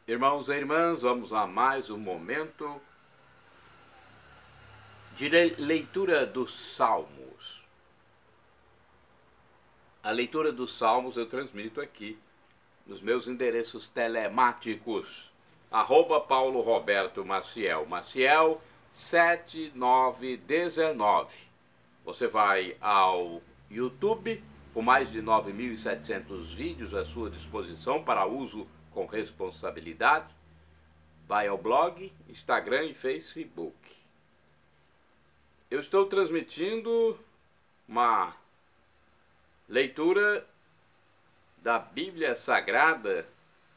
Irmãos e irmãs, vamos a mais um momento de leitura dos Salmos. A leitura dos Salmos eu transmito aqui nos meus endereços telemáticos, @Paulo Roberto Maciel, Maciel 7919. Você vai ao YouTube, com mais de 9.700 vídeos à sua disposição para uso com responsabilidade. Vai ao blog, Instagram e Facebook. Eu estou transmitindo uma leitura da Bíblia Sagrada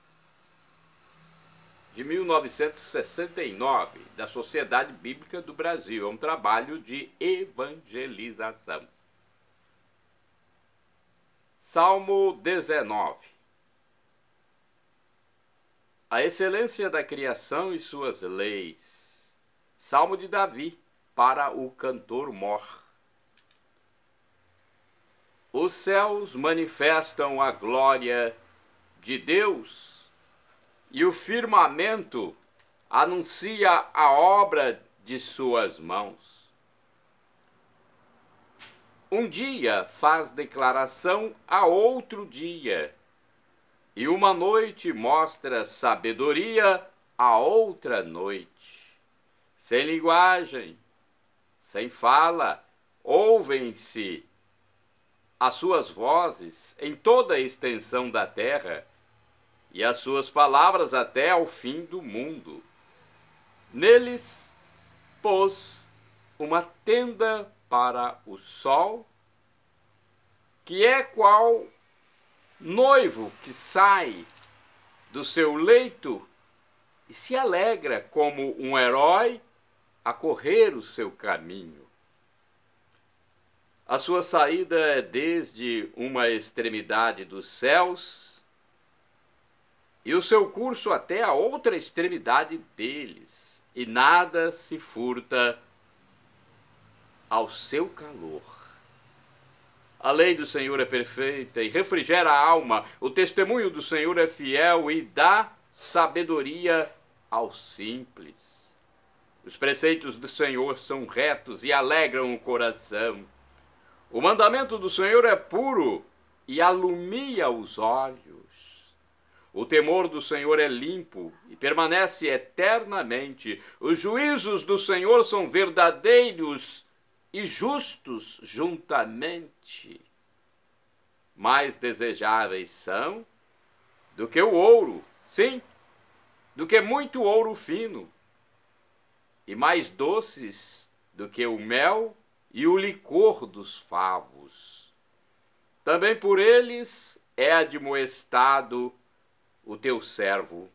de 1969, da Sociedade Bíblica do Brasil. É um trabalho de evangelização. Salmo 19. A excelência da criação e suas leis. Salmo de Davi, para o cantor mor. Os céus manifestam a glória de Deus, e o firmamento anuncia a obra de suas mãos. Um dia faz declaração a outro dia, e uma noite mostra sabedoria a outra noite. Sem linguagem, sem fala, ouvem-se as suas vozes em toda a extensão da terra, e as suas palavras até ao fim do mundo. Neles pôs uma tenda para o sol, que é qual noivo que sai do seu leito e se alegra como um herói a correr o seu caminho. A sua saída é desde uma extremidade dos céus e o seu curso até a outra extremidade deles, e nada se furta ao seu calor. A lei do Senhor é perfeita e refrigera a alma. O testemunho do Senhor é fiel e dá sabedoria aos simples. Os preceitos do Senhor são retos e alegram o coração. O mandamento do Senhor é puro e alumia os olhos. O temor do Senhor é limpo e permanece eternamente. Os juízos do Senhor são verdadeiros e justos juntamente. Mais desejáveis são do que o ouro, sim, do que muito ouro fino, e mais doces do que o mel e o licor dos favos. Também por eles é admoestado o teu servo,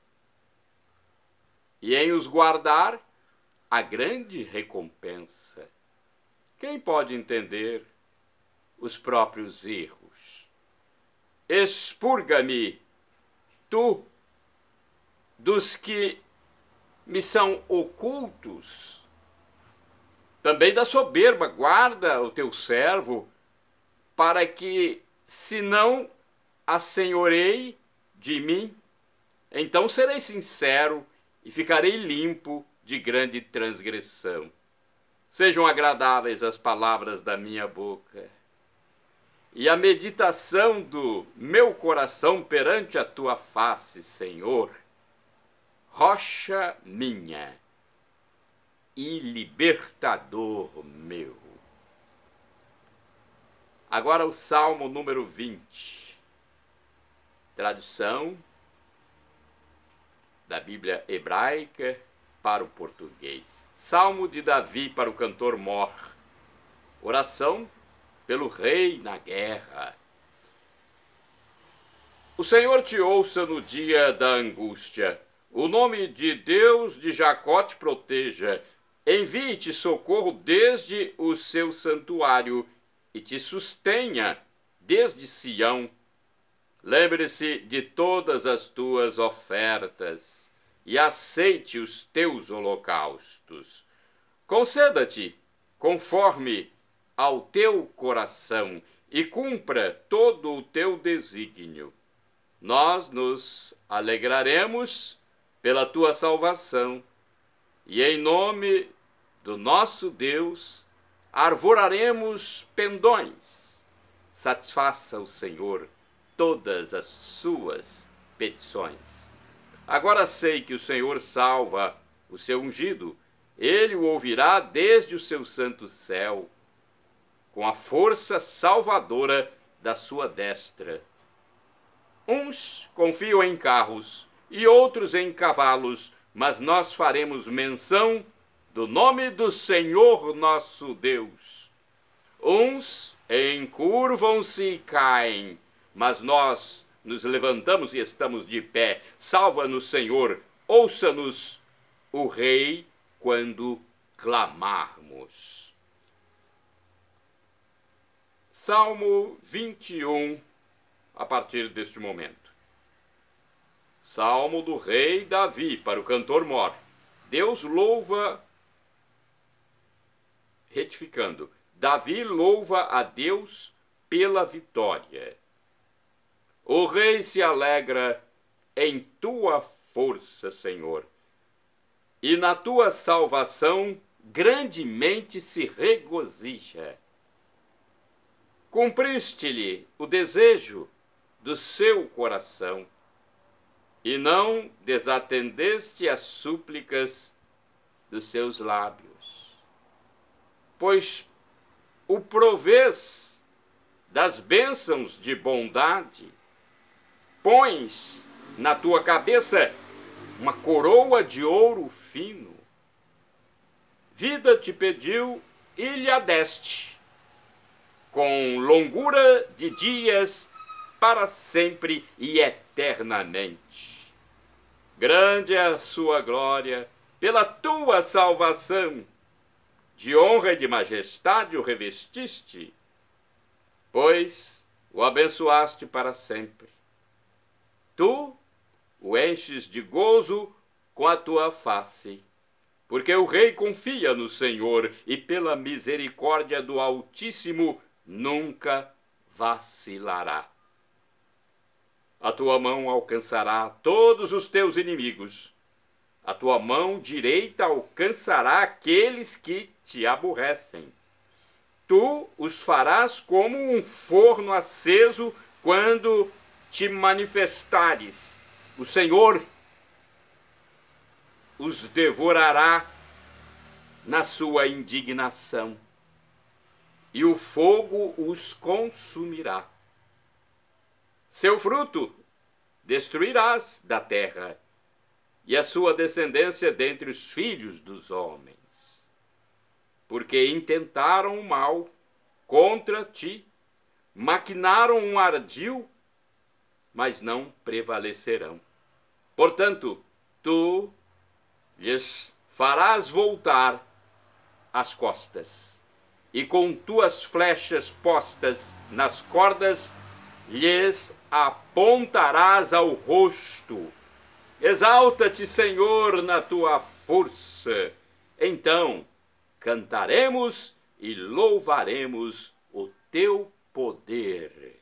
e em os guardar a grande recompensa. Quem pode entender os próprios erros? Expurga-me, tu, dos que me são ocultos. Também da soberba guarda o teu servo, para que, se não assenhorei de mim, então serei sincero e ficarei limpo de grande transgressão. Sejam agradáveis as palavras da minha boca e a meditação do meu coração perante a tua face, Senhor, rocha minha e libertador meu. Agora o Salmo número 20. Tradução da Bíblia hebraica para o português. Salmo de Davi para o cantor mor. Oração pelo rei na guerra. O Senhor te ouça no dia da angústia. O nome de Deus de Jacó te proteja. Envie-te socorro desde o seu santuário e te sustenha desde Sião. Lembre-se de todas as tuas ofertas e aceite os teus holocaustos. Conceda-te conforme ao teu coração e cumpra todo o teu desígnio. nós nos alegraremos pela tua salvação, e em nome do nosso Deus arvoraremos pendões. Satisfaça o Senhor todas as suas petições. Agora sei que o Senhor salva o seu ungido, ele o ouvirá desde o seu santo céu, com a força salvadora da sua destra. Uns confiam em carros e outros em cavalos, mas nós faremos menção do nome do Senhor nosso Deus. Uns encurvam-se e caem, mas nós nos levantamos e estamos de pé. Salva-nos, Senhor, ouça-nos, o Rei, quando clamarmos. Salmo 21, a partir deste momento. Salmo do rei Davi, para o cantor mor. Deus louva, retificando, Davi louva a Deus pela vitória. O rei se alegra em tua força, Senhor, e na tua salvação grandemente se regozija. Cumpriste-lhe o desejo do seu coração, e não desatendeste as súplicas dos seus lábios. Pois o provês das bênçãos de bondade, pões na tua cabeça uma coroa de ouro fino. Vida te pediu e lhe a deste, com longura de dias para sempre e eternamente. Grande é a sua glória pela tua salvação, de honra e de majestade o revestiste, pois o abençoaste para sempre. Tu o enches de gozo com a tua face, porque o rei confia no Senhor e pela misericórdia do Altíssimo nunca vacilará. A tua mão alcançará todos os teus inimigos. A tua mão direita alcançará aqueles que te aborrecem. Tu os farás como um forno aceso quando te manifestares. O Senhor os devorará na sua indignação, e o fogo os consumirá. Seu fruto destruirás da terra, e a sua descendência dentre os filhos dos homens. Porque intentaram o mal contra ti, maquinaram um ardil, mas não prevalecerão. Portanto, tu lhes farás voltar as costas, e com tuas flechas postas nas cordas, lhes apontarás ao rosto. Exalta-te, Senhor, na tua força. Então cantaremos e louvaremos o teu poder.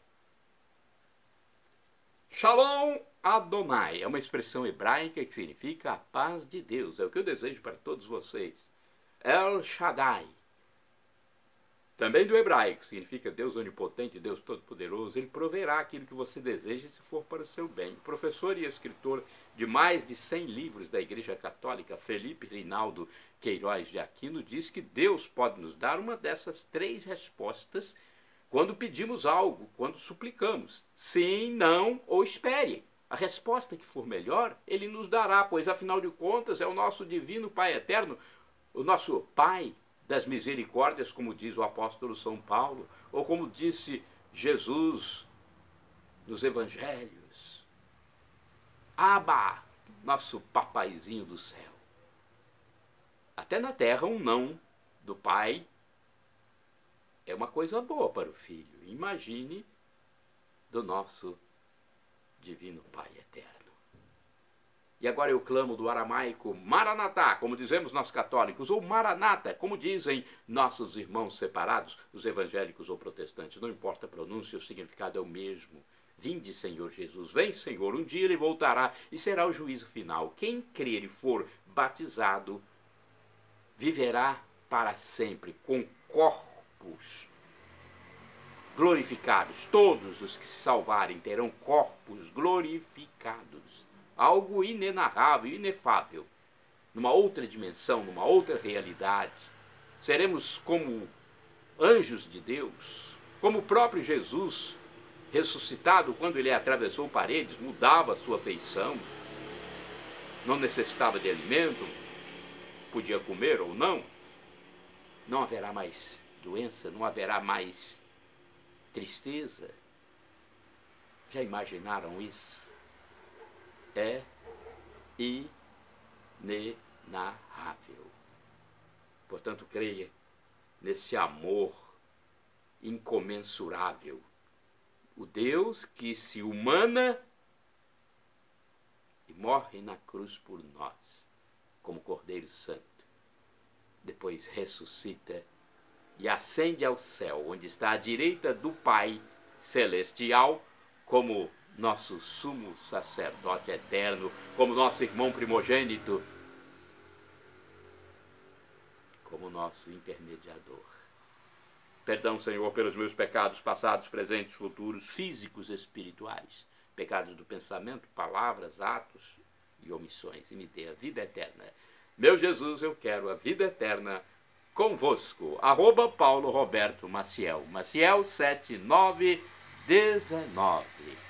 Shalom Adonai é uma expressão hebraica que significa a paz de Deus. É o que eu desejo para todos vocês. El Shaddai, também do hebraico, significa Deus onipotente, Deus todo-poderoso. Ele proverá aquilo que você deseja se for para o seu bem. Professor e escritor de mais de 100 livros da Igreja Católica, Felipe Reinaldo Queiroz de Aquino, diz que Deus pode nos dar uma dessas 3 respostas quando pedimos algo, quando suplicamos. Sim, não ou espere. A resposta que for melhor, Ele nos dará, pois afinal de contas é o nosso divino Pai eterno, o nosso Pai das misericórdias, como diz o apóstolo São Paulo, ou como disse Jesus nos evangelhos. Abba, nosso papaizinho do céu. Até na terra um não do pai é uma coisa boa para o filho. Imagine do nosso divino Pai eterno. E agora eu clamo do aramaico Maranatá, como dizemos nós católicos, ou Maranata, como dizem nossos irmãos separados, os evangélicos ou protestantes. Não importa a pronúncia, o significado é o mesmo. Vinde, Senhor Jesus, vem, Senhor, um dia ele voltará e será o juízo final. Quem crer e for batizado viverá para sempre com corpos glorificados. Todos os que se salvarem terão corpos glorificados. Algo inenarrável, inefável. Numa outra dimensão, numa outra realidade. Seremos como anjos de Deus, como o próprio Jesus ressuscitado, quando ele atravessou paredes, mudava a sua feição, não necessitava de alimento, podia comer ou não. Não haverá mais doença, não haverá mais tristeza. Já imaginaram isso? É inenarrável. Portanto, creia nesse amor incomensurável. O Deus que se humana e morre na cruz por nós, como Cordeiro Santo. Depois ressuscita e ascende ao céu, onde está à direita do Pai Celestial, como nosso sumo sacerdote eterno, como nosso irmão primogênito, como nosso intermediador. Perdão, Senhor, pelos meus pecados passados, presentes, futuros, físicos, espirituais, pecados do pensamento, palavras, atos e omissões, e me dê a vida eterna. Meu Jesus, eu quero a vida eterna convosco. @Paulo Roberto Maciel, Maciel 7919.